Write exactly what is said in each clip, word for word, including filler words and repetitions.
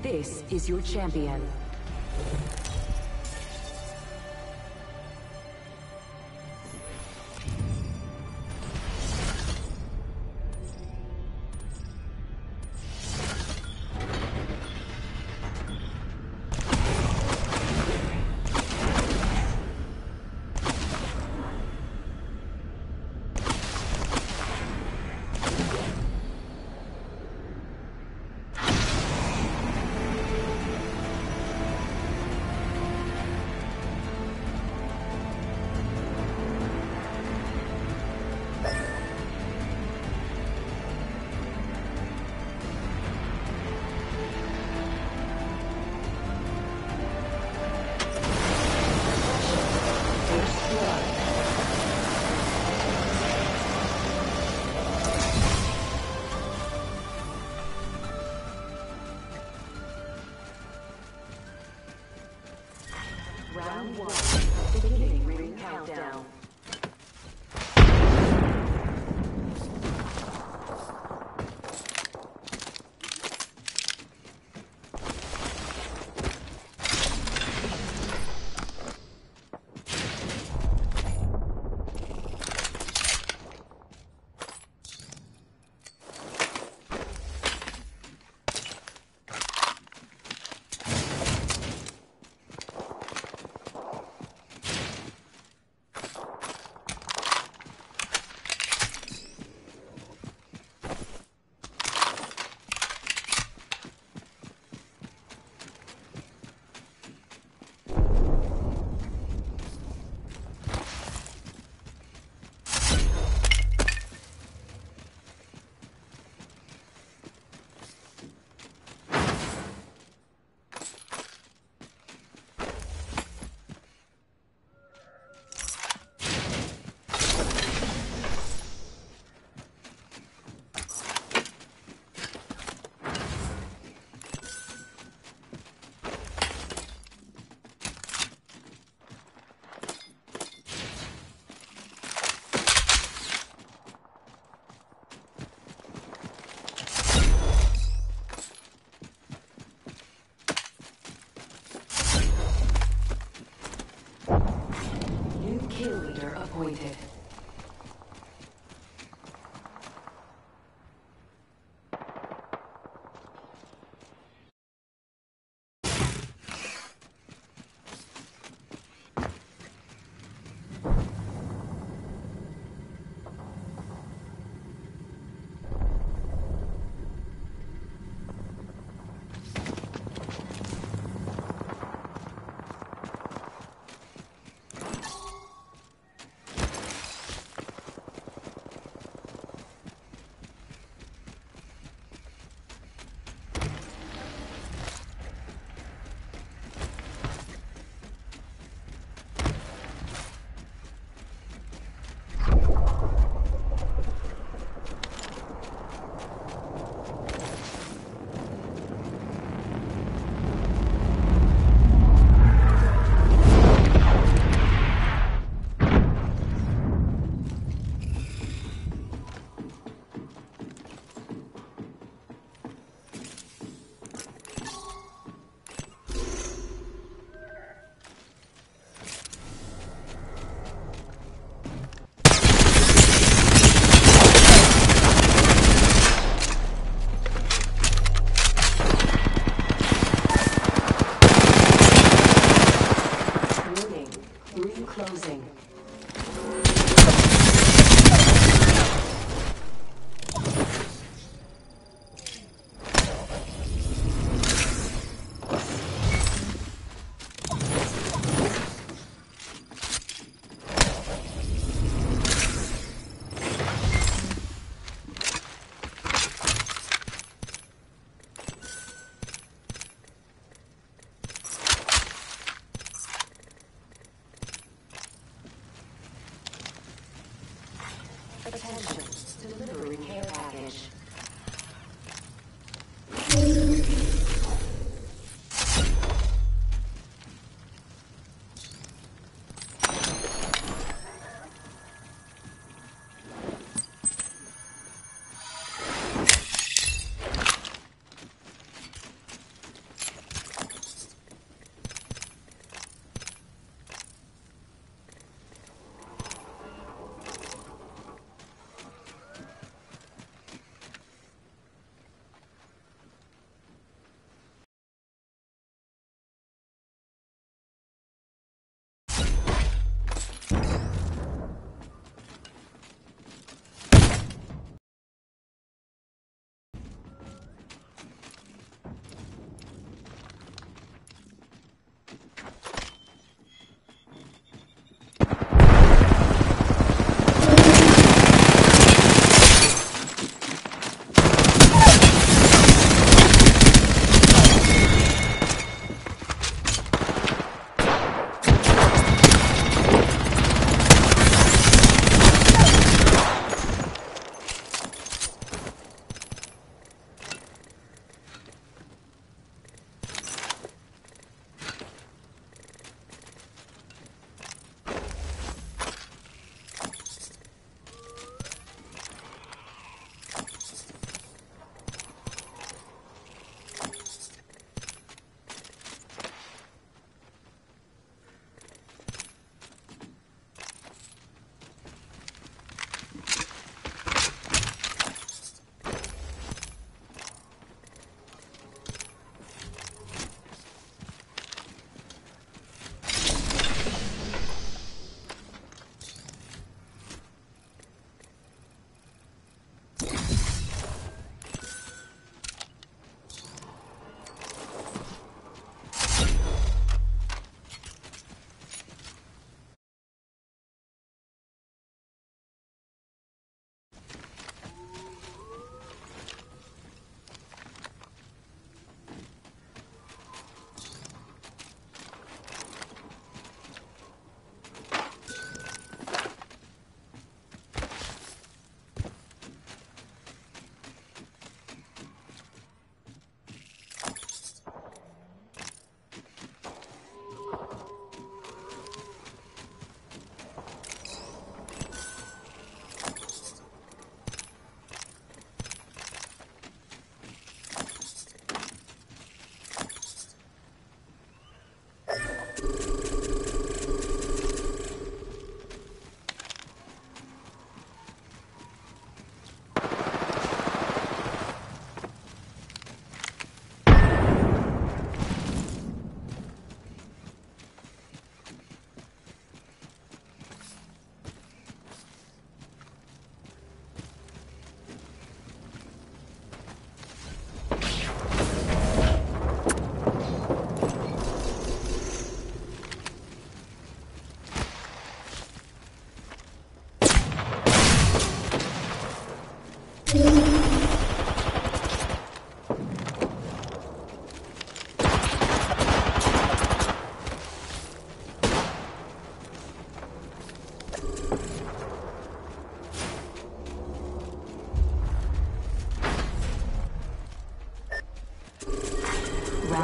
This is your champion.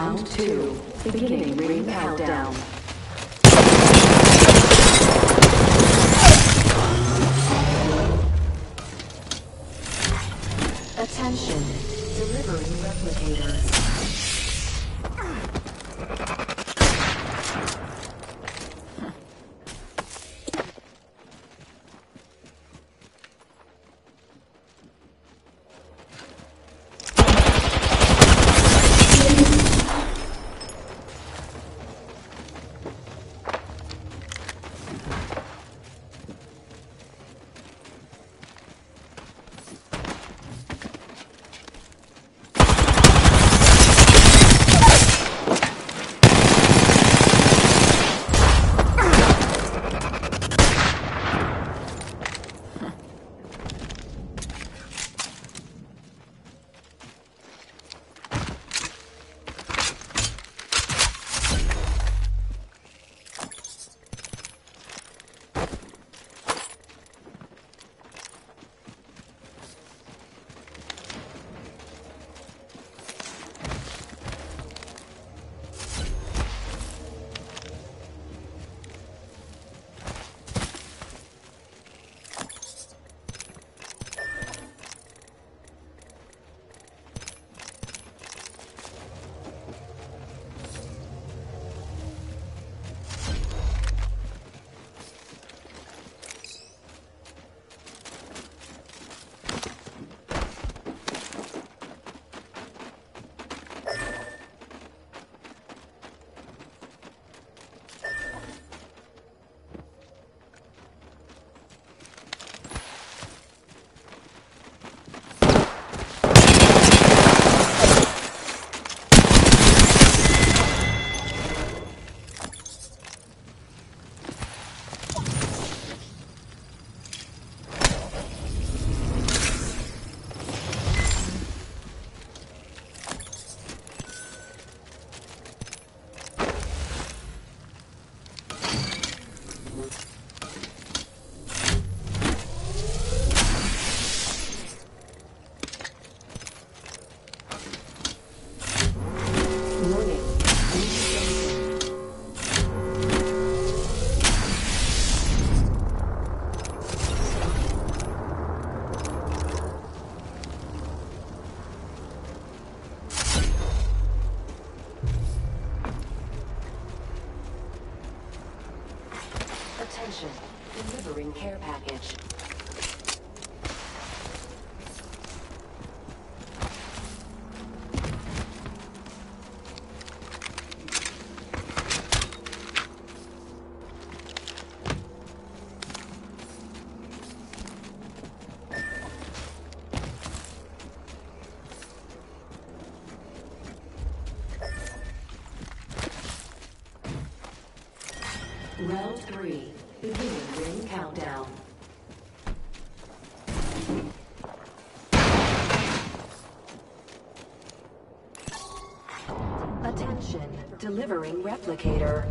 Round two. Beginning ring countdown. Attention. Delivering replicator. Attention, delivering care package. Round three. Beginning ring countdown. Attention, delivering replicator.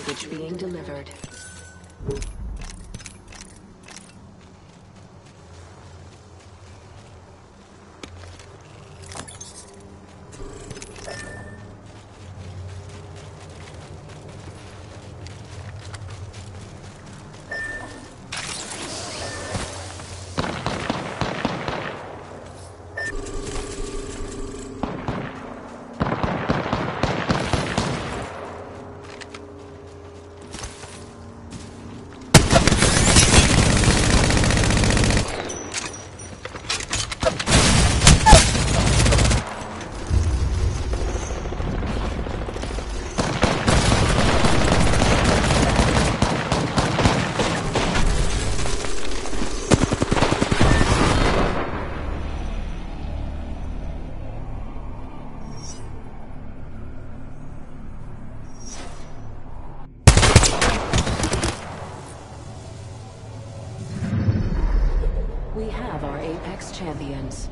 package being delivered. We have our Apex champions.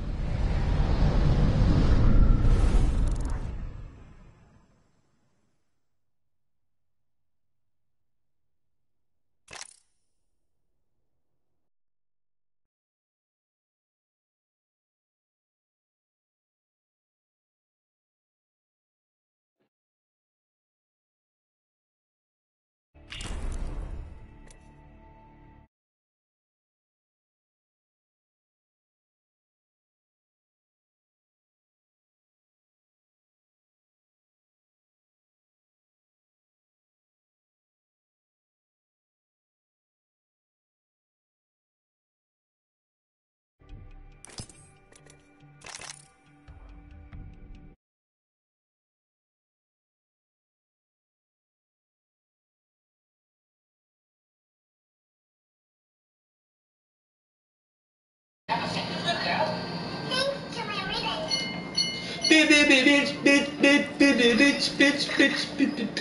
Bitch, bitch, bitch, bitch, bitch, bitch, bitch, bitch.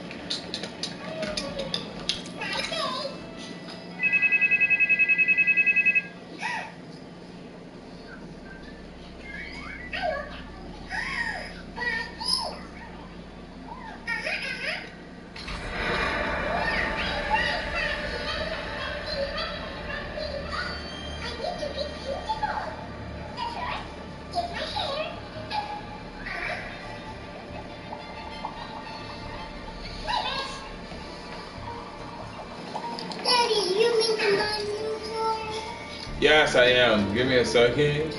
Yes, I am. Give me a second.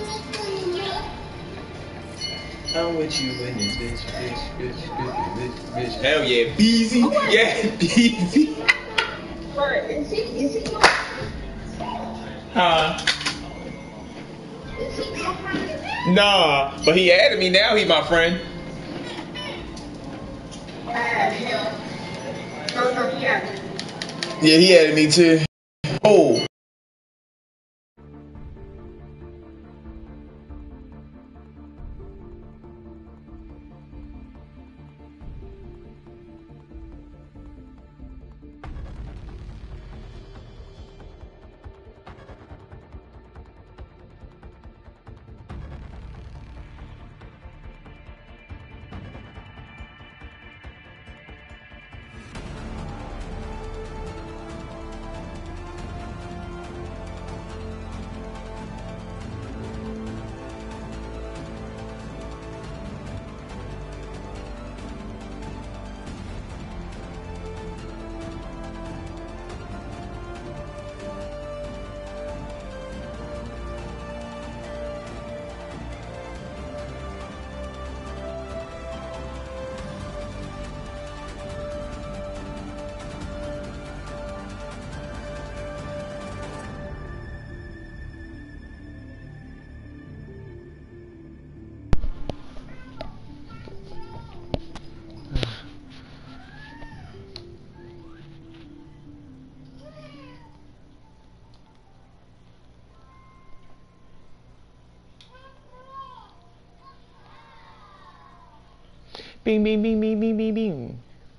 I'm with you in this bitch, bitch, bitch, bitch, bitch, bitch. Hell yeah, Beezy. Yeah, Beezy. Is he, is he Huh? Nah, but he added me now. He my friend. Yeah, he added me too. Oh. Bing, bing, bing, bing, bing, bing, bing.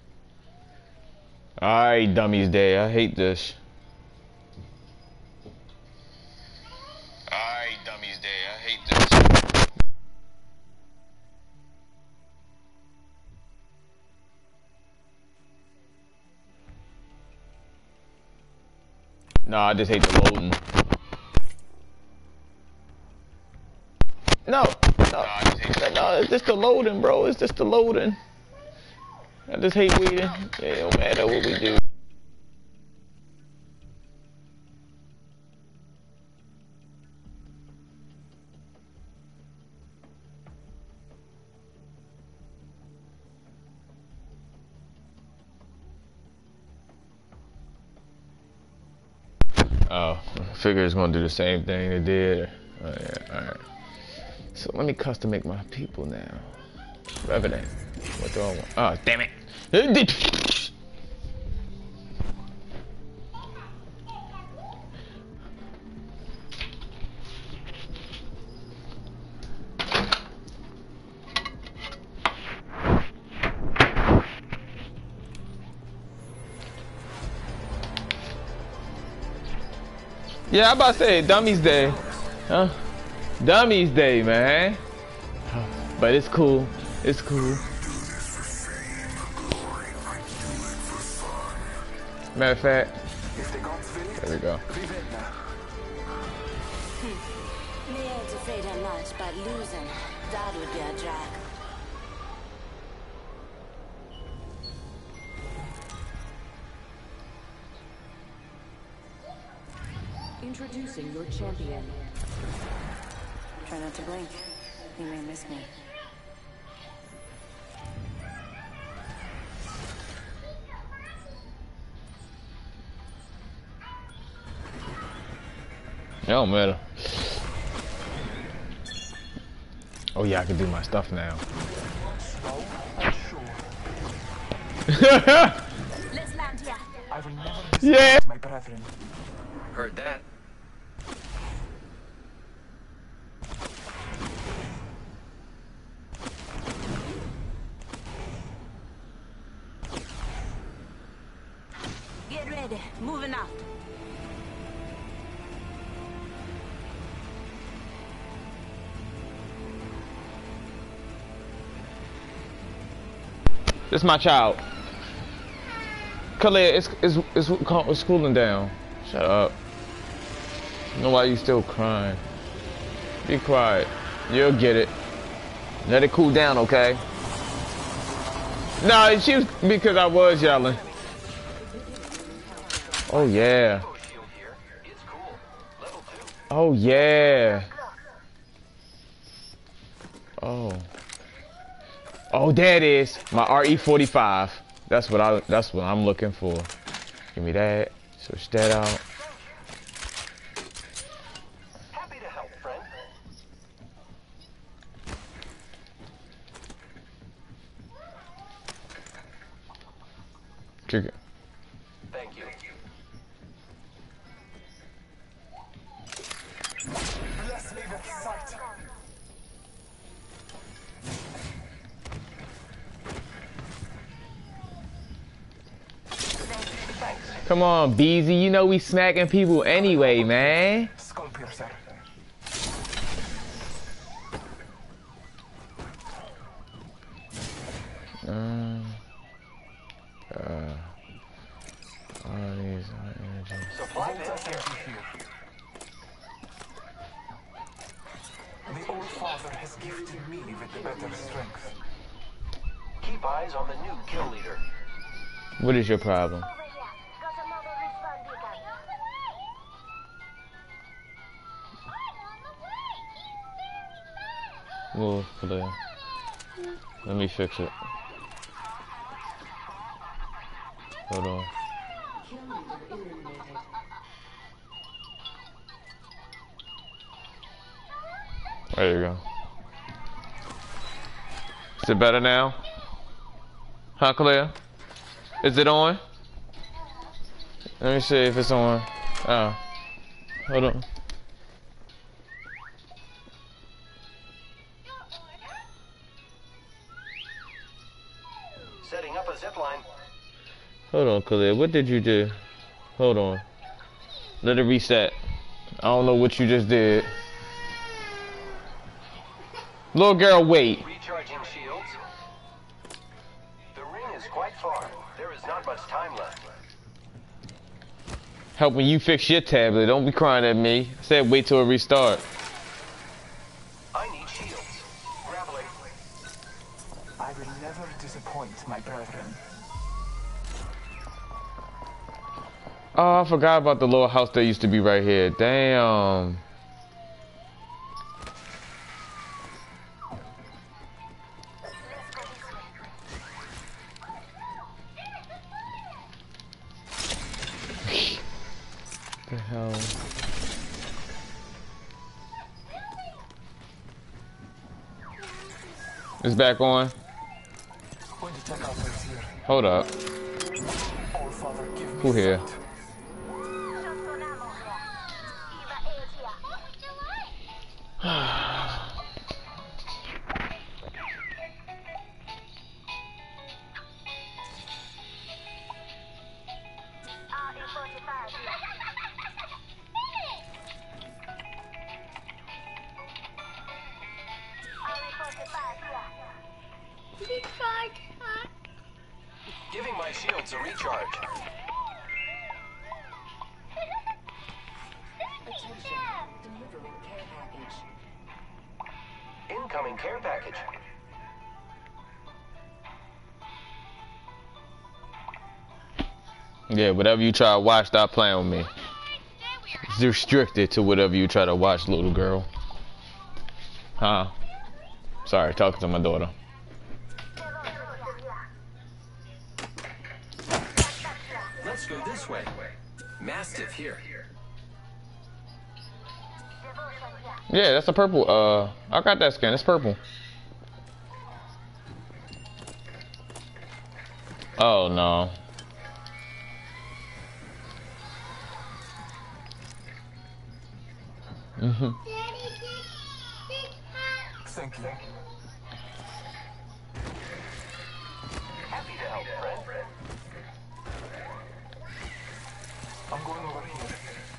Alright, Dummies Day. I hate this. Alright, Dummies Day. I hate this. No, I just hate the loading. No, no, no, it's just the loading, bro. It's just the loading. I just hate waiting. It don't matter what we do. Oh, I figure it's gonna do the same thing it did. Oh, yeah, alright. So let me custom make my people now. Revenant. What do I want? Oh, damn it. Yeah, I'm about to say Dummies Day. Huh? Dummies Day, man. But it's cool. It's cool. Matter of fact, there we go. Me ain't afraid of much, but losing, that would be a drag. Introducing your champion. Try not to blink. You may miss me. It don't matter. Oh yeah, I can do my stuff now. Let's land here. I will never Yeah. my brethren. Heard that. Get ready. Moving out. This is my child. Khalid, it's, it's, it's, it's cooling down. Shut up. I know why you still crying. Be quiet. You'll get it. Let it cool down, okay? No, she was because I was yelling. Oh yeah. Oh yeah. Oh. Oh, there it is. My R E forty-five. That's what I. That's what I'm looking for. Give me that. Switch that out. Happy to help, friend. Kick it. Thank you. Bless me with sight. Come on, Beezy. You know we smacking people anyway, man. Skull piercer. Um, uh, all these are energy. Supply bin here. The old father has gifted me with the better strength. Keep eyes on the new kill leader. What is your problem? Well, play. Let me fix it. Hold on. There you go. Is it better now? Huh, Claire? Is it on? Let me see if it's on. Oh. Hold on. Setting up a zip line. Hold on, Khalid. What did you do? Hold on. Let it reset. I don't know what you just did. Little girl, wait. Recharging shields. The ring is quite far. There is not much time left. Helping you fix your tablet. Don't be crying at me. I said wait till it restart. I need shields. Grappling. I will never disappoint my brethren. Oh, I forgot about the little house that used to be right here. Damn. The hell? It's back on. Going to check out what's here. Hold up. All Father, give me Who here? sight. Giving my shields a recharge. Attention. Delivering care package. Incoming care package. Yeah, whatever you try to watch, stop playing with me. It's restricted to whatever you try to watch, little girl. Huh? Sorry, talking to my daughter. Let's go this way. Mastiff here. Yeah, that's a purple. Uh, I got that skin. It's purple. Oh no. Mhm. Thank you. Happy to help, friend. I'm going over here.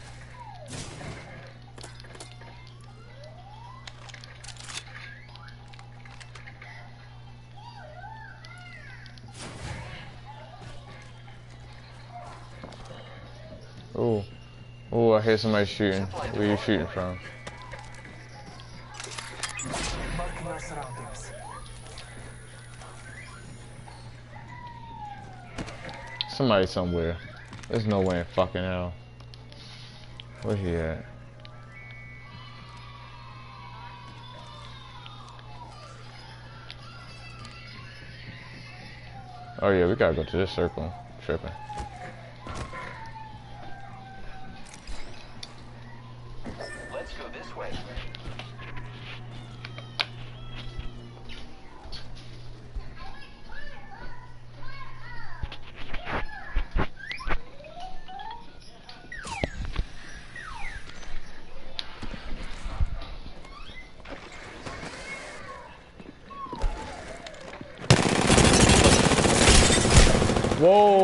Oh, oh! I hear somebody shooting. Where you shooting from? Marking our surroundings. Somebody somewhere. There's no way in fucking hell. Where he at? Oh yeah, we gotta go to this circle. Tripping. Let's go this way. Whoa!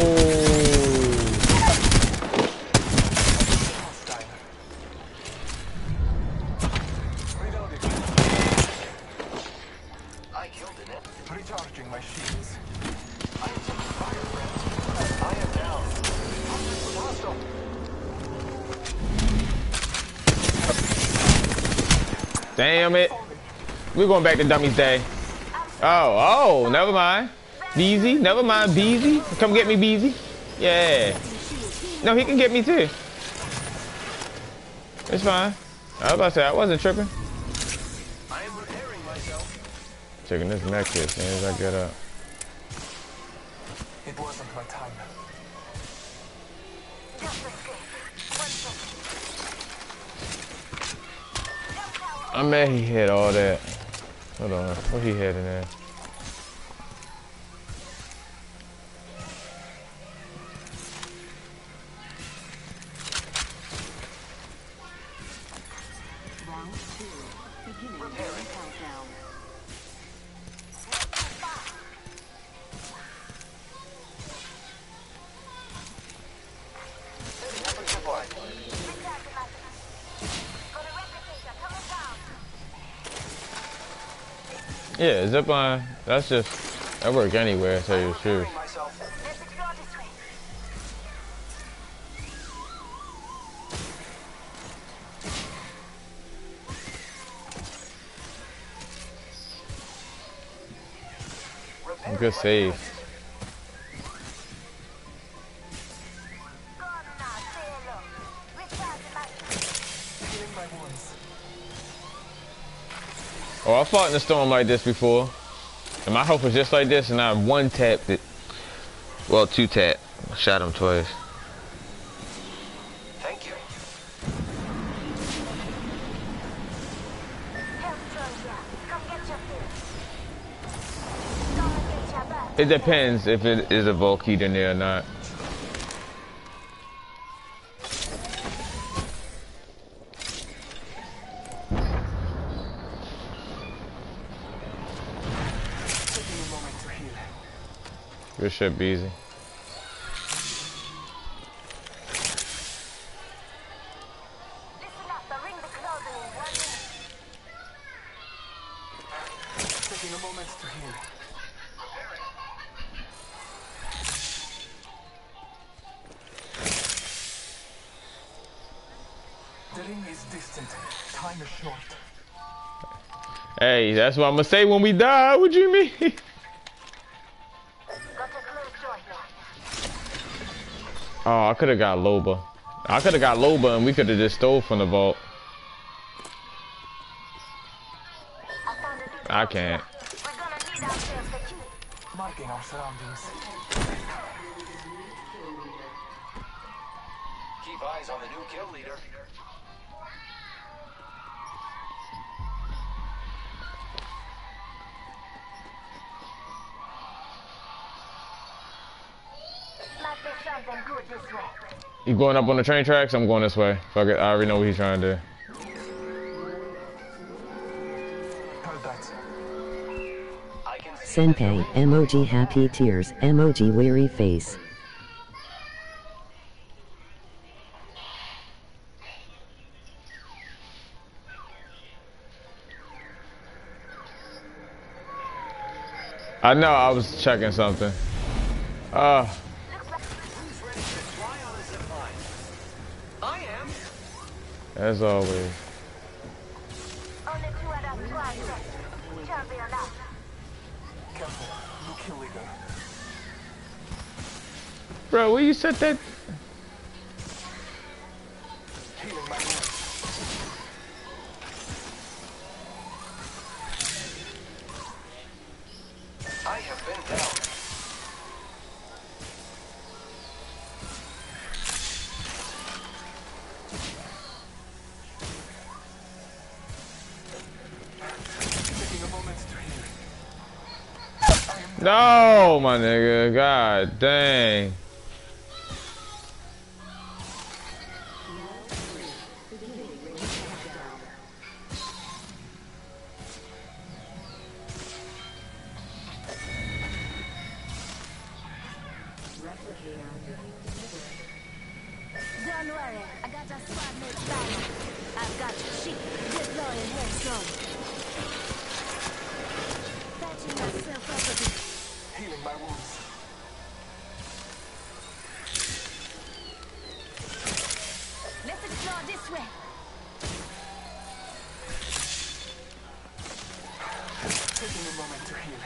Reloading. I killed an enemy. Recharging my shields. I am taking fire, friends. I am down. Hostile. Damn it! We're going back to Dummy's Day. Oh, oh, never mind. Beezy, never mind, Beezy. Come get me, Beezy. Yeah. No, he can get me too. It's fine. I was about to say, I wasn't tripping. I am repairing myself. Checking this neck here as soon as I get up. It wasn't my time. I mean, he hit all that. Hold on, what he had in there? Round two. Beginning ring countdown. Yeah, zipline. That's just that work anywhere. To tell you the truth. Myself. Good save. Healing my wounds. Oh, I fought in a storm like this before. And my health was just like this, and I one tapped it. Well, two tap. Shot him twice. Thank you. It depends if it is a Volkite in there or not. Taking a moment to heal. Good shit, Beezy. Taking a moment to heal. The ring is distant. Time is short. Hey, that's what I'm gonna say when we die. What you mean? Oh, I could have got Loba. I could have got Loba and we could have just stole from the vault. I can't. Marking our surroundings. Keep eyes on the new kill leader. You going up on the train tracks? I'm going this way. Fuck it. I already know what he's trying to do. Heard that. I can see Senpai, emoji happy tears, emoji weary face. I know, I was checking something. Uh, I am. as always. Careful. New kill leader. Bro, where you set that? Healing my wounds. I have been down. Taking a moment to heal. No, my nigga. God dang. Don't worry, I got a squad mate banner. I've got sheep deploying headstrong. Patching myself up a bit. Healing my wounds. Let's explore this way. Taking a moment to heal.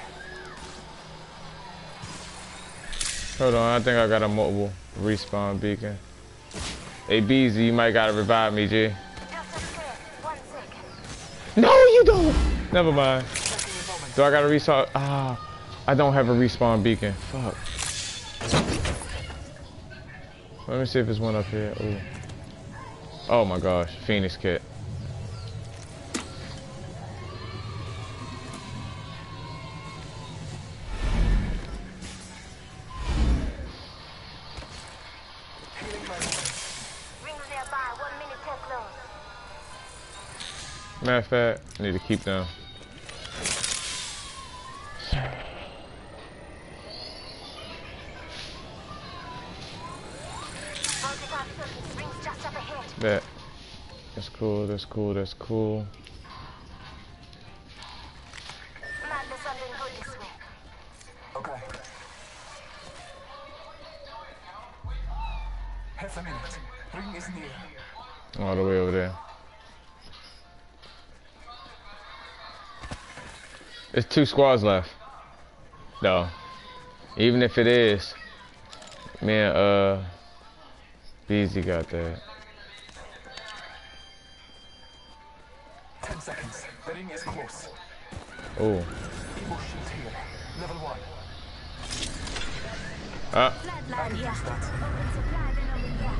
Hold on, I think I got a mobile respawn beacon. Hey, Beezy, you might gotta revive me, G. Just a scared. One sec. No, you don't. Never mind. Taking a moment. Do I gotta respawn? Ah, I don't have a respawn beacon. Fuck. Let me see if there's one up here. Ooh. Oh my gosh, Phoenix kit. Healing my wounds. Rings nearby. One minute till close. Matter of fact, I need to keep them. Multi-pass circuit. Rings just up ahead. That. That's cool, that's cool, that's cool. Might be something good this way. Okay. Half a minute. Ring is near. All the way over there. There's two squads left. though. Even if it is, man, uh, Beezy got that. Ten seconds. The ring is close. Oh. Evo shield here. Level one. Uh. Flatline here. Use that. Open supply bin over here.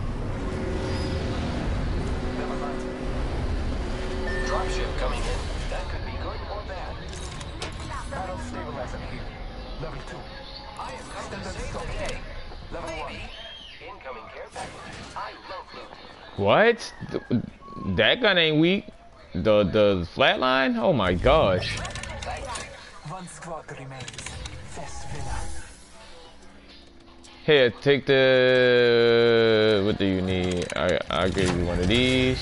Never mind. Dropship coming in. That could be good or bad. Barrel stabilizer here. Level two. I am coming to save the day. Level one. Maybe. Incoming care package. I love loot. What? Th- That gun ain't weak. The the flatline? Oh my gosh. One squad remains. Fest Villa. Here, take the. What do you need? I I'll give you one of these.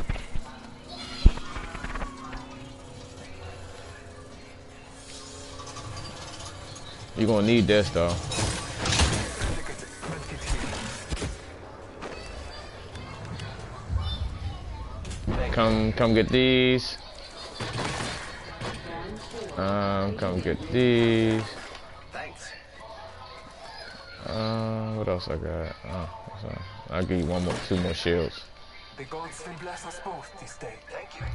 You're gonna need this though. Come come get these. Um, come get these. Thanks. Uh, what else I got? Oh, so I'll give you one more, two more shields. The gods will bless us both this day. Thank you.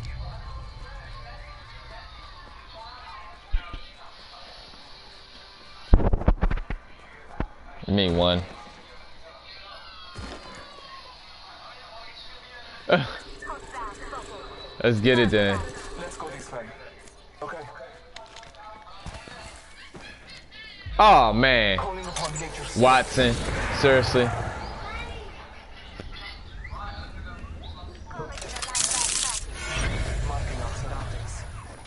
You mean one? Let's get it then. Let's go this way. Okay. Oh man, Calling upon nature's Watson, seriously. marking our surroundings.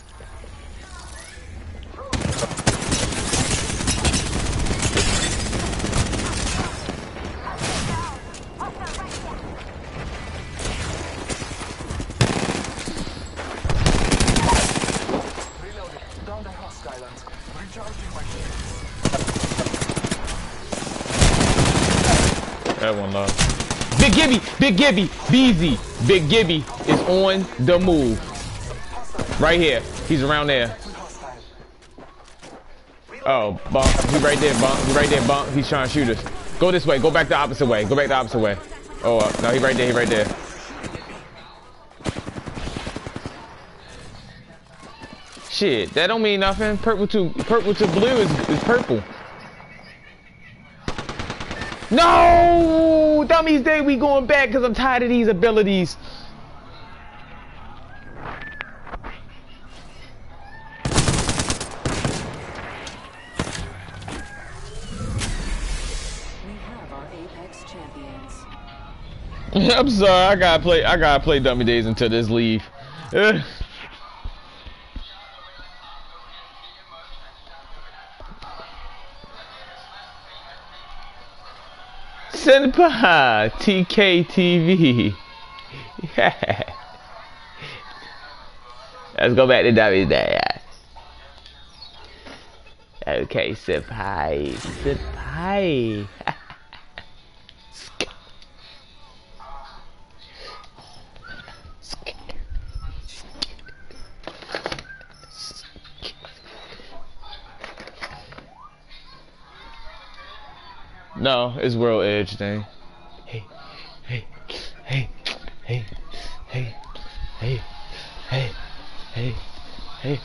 Reloading. Down the husk island. Recharging my shields. That one low. Big Gibby, Big Gibby, Beezy, Big Gibby is on the move. Right here, he's around there. Hostile. Oh, bump, he right there, bump, he right there, bump. He's trying to shoot us. Go this way, go back the opposite way, go back the opposite way. Oh, uh, no, he right there, he right there. Shit, that don't mean nothing. Purple to purple to blue is, is purple. No! Dummies Day, we going back because I'm tired of these abilities. We have our Apex champions. I'm sorry, I gotta play I gotta play Dummy Days until this leave. Ugh. Senpai T K T V. Yeah. Let's go back to Dummy Day. Okay, Senpai. Senpai. No, it's World Edge thing. Hey, hey, hey, hey, hey, hey, hey, hey, hey.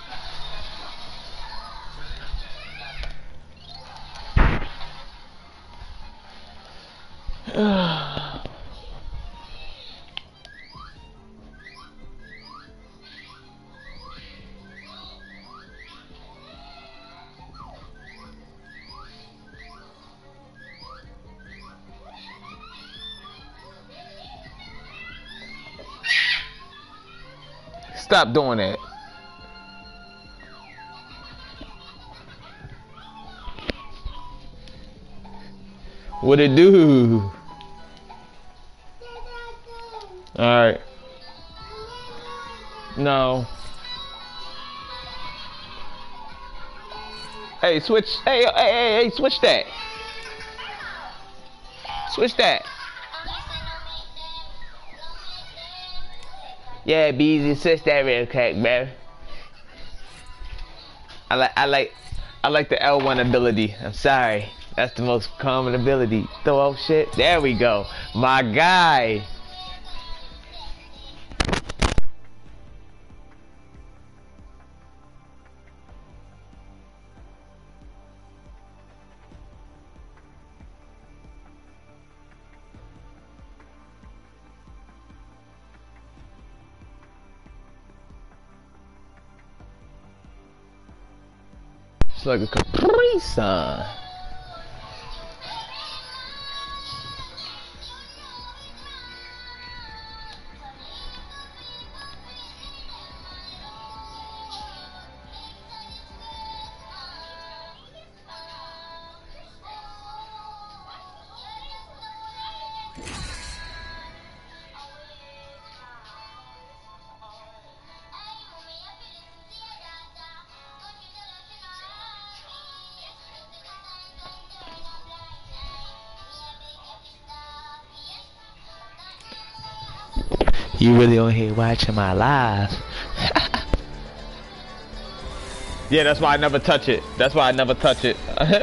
Stop doing that. What it do? Alright. No. Hey, switch. Hey, hey, hey, hey, switch that. Switch that. Yeah, Beezy, switch that real quick, bro. I like, I like, I like the L one ability. I'm sorry. That's the most common ability. Throw out shit. There we go. My guy. It's like a Capri Sun. You really on here watching my live? Yeah, that's why I never touch it. That's why I never touch it.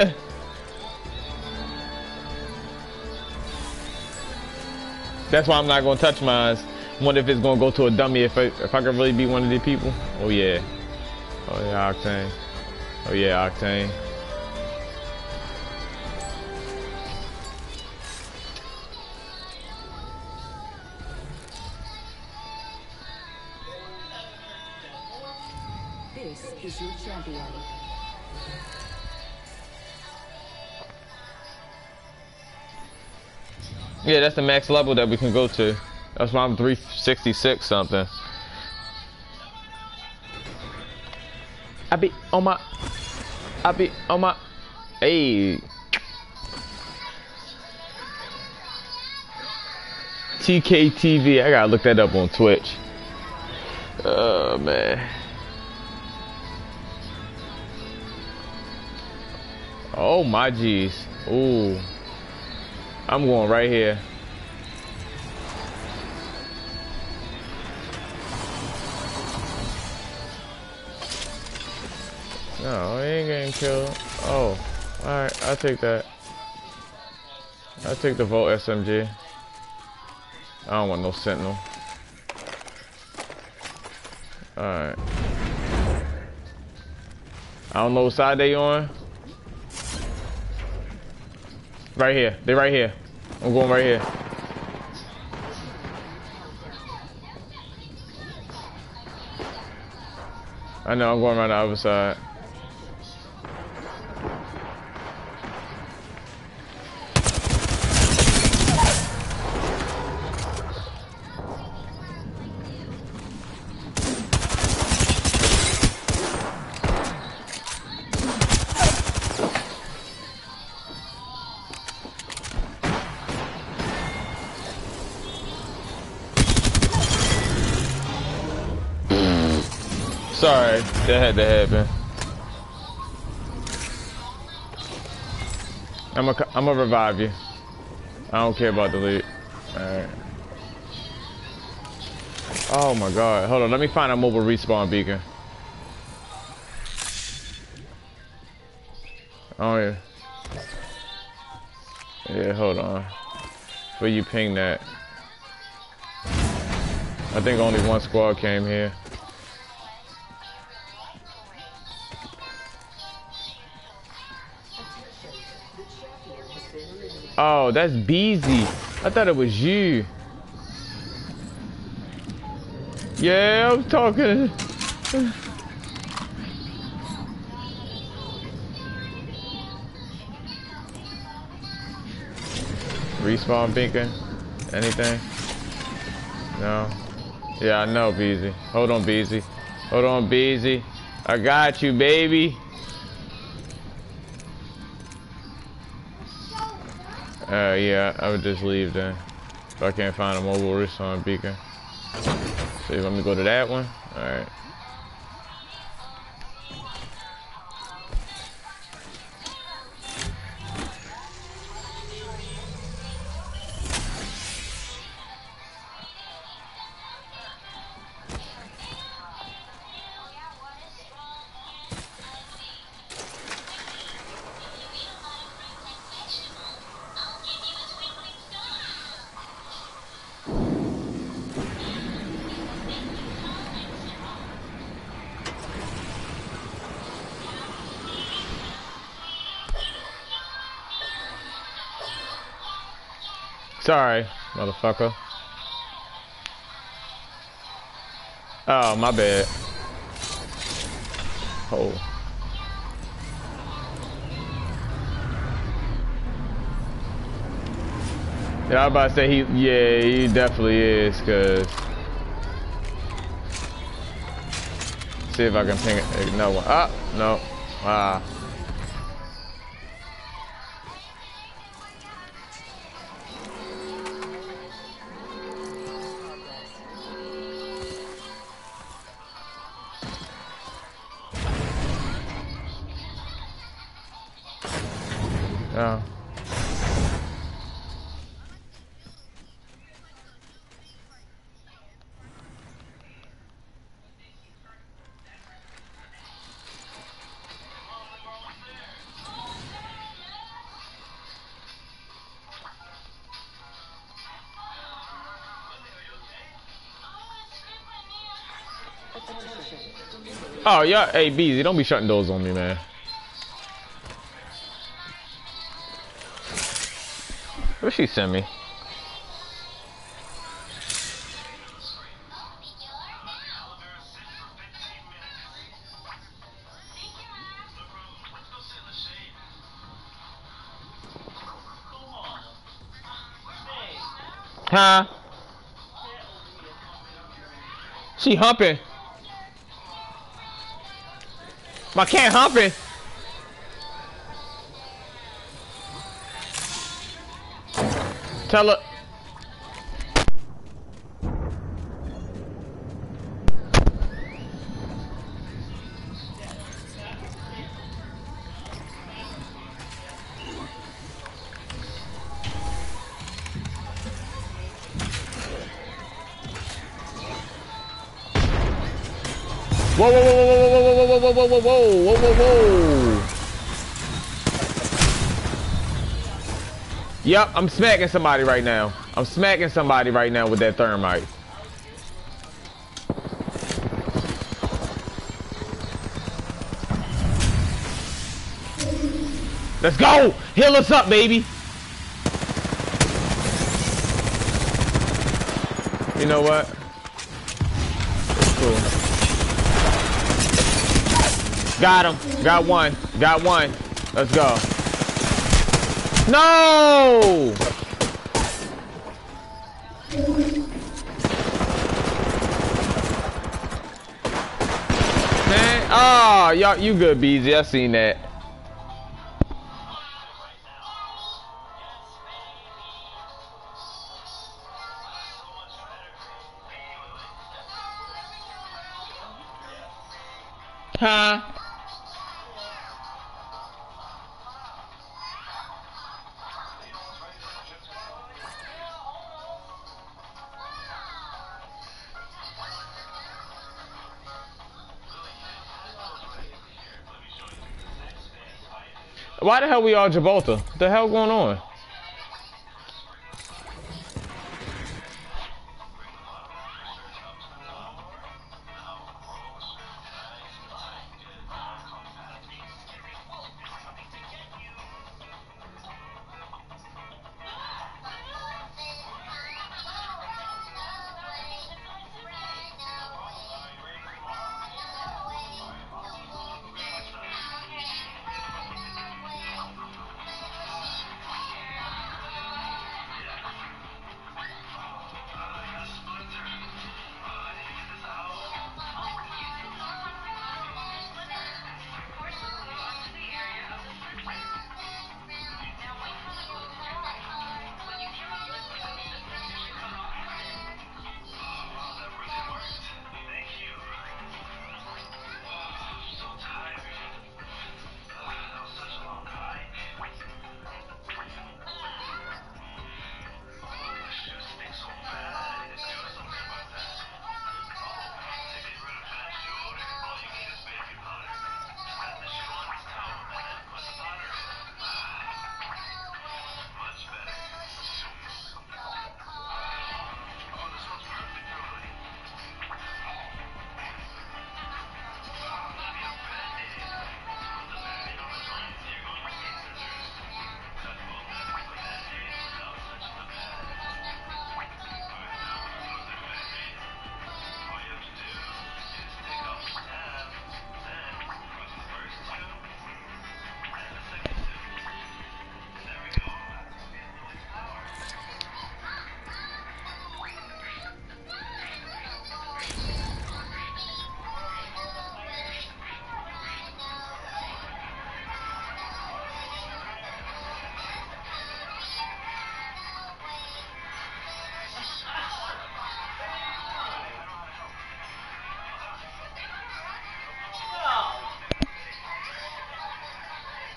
That's why I'm not gonna touch mine. Wonder if it's gonna go to a dummy. If I, if I could really be one of the people. Oh yeah. Oh yeah, Octane. Oh yeah, Octane. This is your champion. Yeah, that's the max level that we can go to. That's why I'm three sixty-six something. I be on my, I be on my, hey. T K T V, I gotta look that up on Twitch. Oh man. Oh my G's. Ooh. I'm going right here. No, he ain't getting killed. Oh, alright, I'll take that. I'll take the Volt S M G. I don't want no Sentinel. Alright. I don't know what side they on. Right here. They right here. I'm going right here. I know, I'm going around the other side. Sorry, that had to happen. I'm gonna I'm gonna revive you. I don't care about the lead. Alright. Oh my god. Hold on, let me find a mobile respawn beacon. Oh yeah. Yeah, hold on. Before you ping that. I think only one squad came here. Oh, that's Beezy. I thought it was you. Yeah, I'm talking. Respawn beacon? Anything? No. Yeah, I know, Beezy. Hold on, Beezy. Hold on, Beezy. I got you, baby. Uh, yeah, I would just leave then. If I can't find a mobile respawn beacon. So let me go to that one. Alright. Sorry, motherfucker. Oh, my bad. Oh. Yeah, I was about to say he, yeah, he definitely is, cause see if I can ping it. No one. Ah, no. Ah. Oh. Oh, yeah. Hey, Beezy, don't be shutting doors on me, man. What she sent me? Huh? She humping. My cat humping. Tell her. Whoa, whoa, whoa, whoa, whoa, whoa, whoa, whoa, whoa, whoa, whoa, whoa, whoa. Yep, I'm smacking somebody right now. I'm smacking somebody right now with that thermite. Let's go! Heal us up, baby! You know what? It's cool. Got him. Got one. Got one. Let's go. No! Man, oh, y'all, you good, B Z. I seen that. Huh? Why the hell we all Gibraltar? What the hell going on?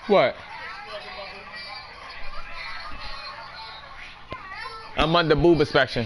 What? I'm under boob inspection.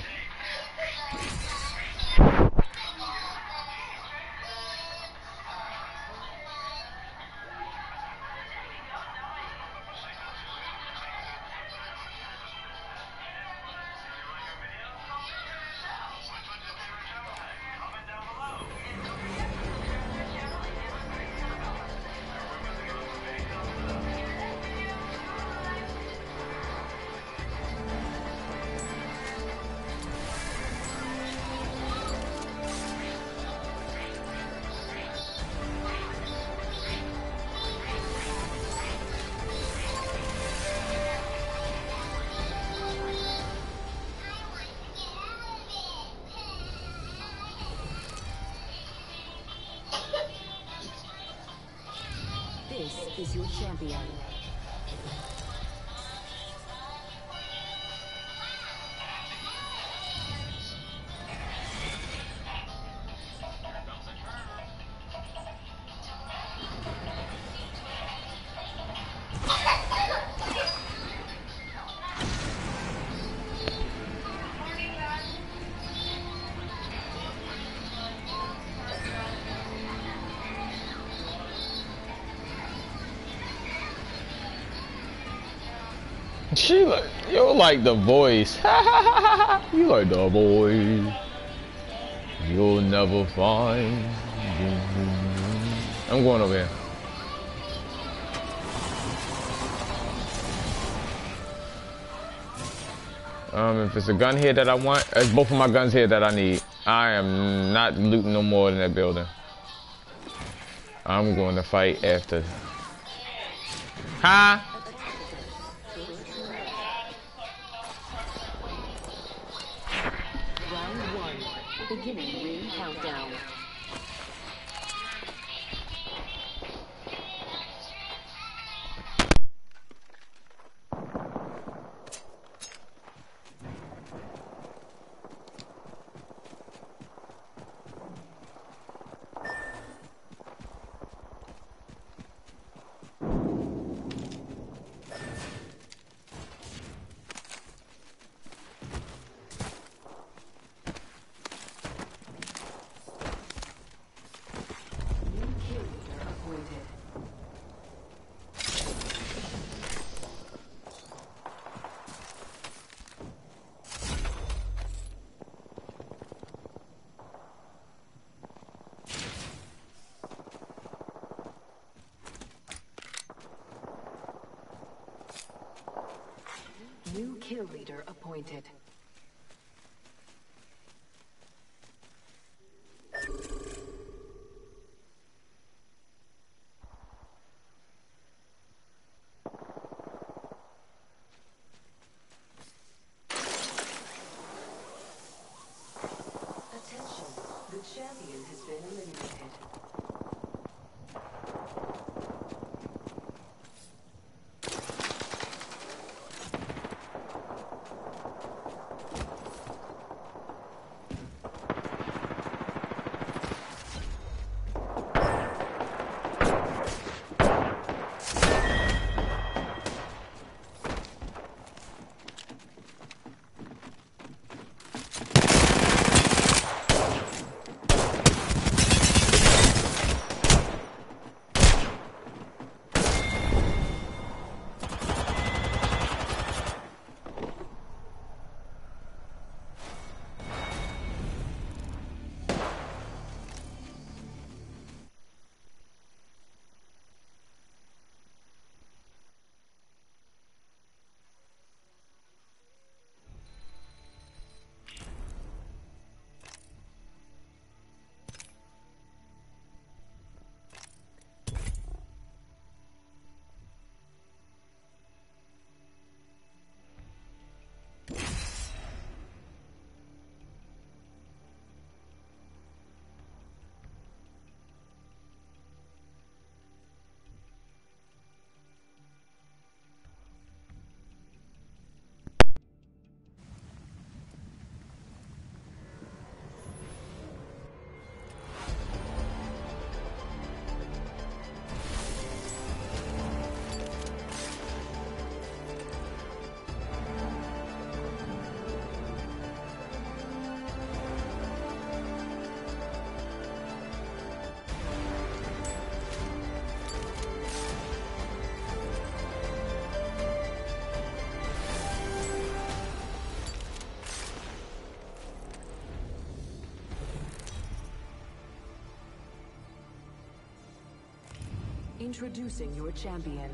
This is your champion. She like, you like the voice. You like the voice. You'll never find. I'm going over here. Um, if it's a gun here that I want, it's both of my guns here that I need. I am not looting no more in that building. I'm going to fight after. Huh? Round one. Beginning ring countdown. New kill leader appointed. Attention, the champion has been eliminated. Introducing your champion.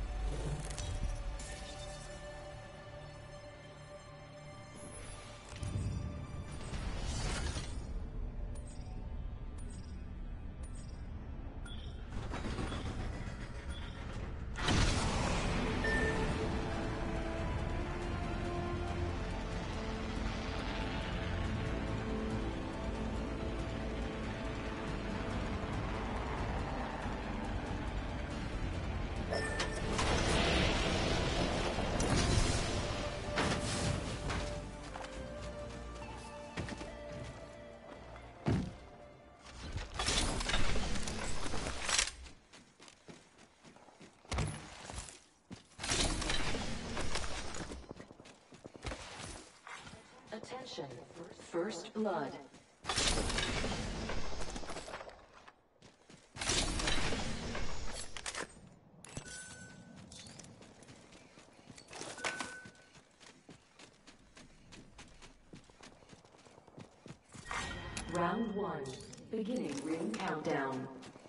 Attention, first blood. Round one, beginning ring countdown.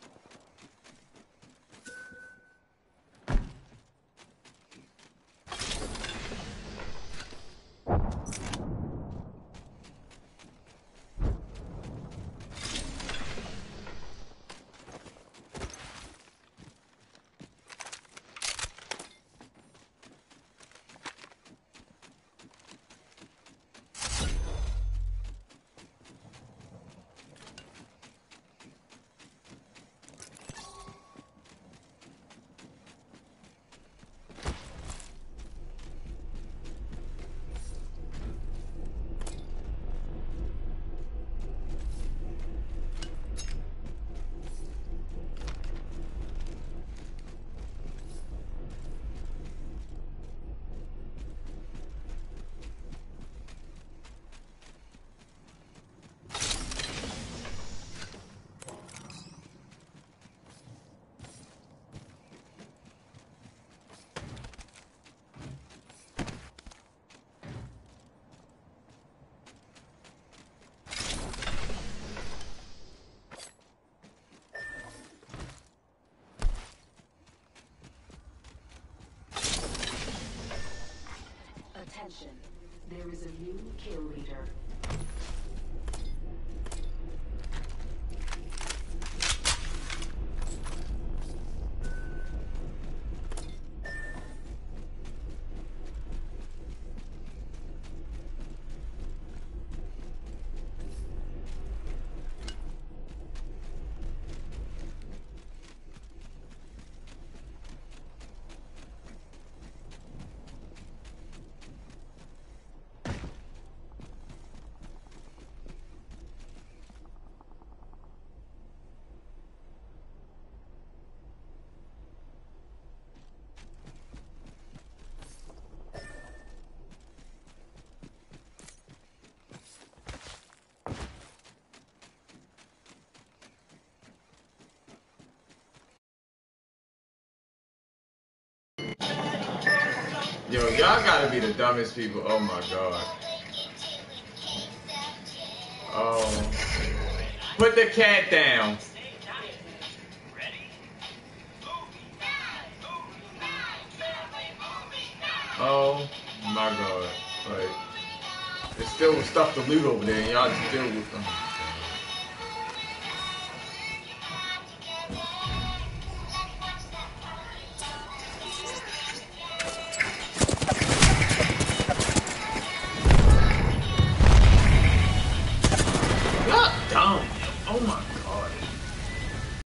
Attention, there is a new kill leader. Yo, y'all gotta be the dumbest people. Oh my god. Oh. Put the cat down. Oh my god. Like, there's still stuff to loot over there and y'all just deal with them.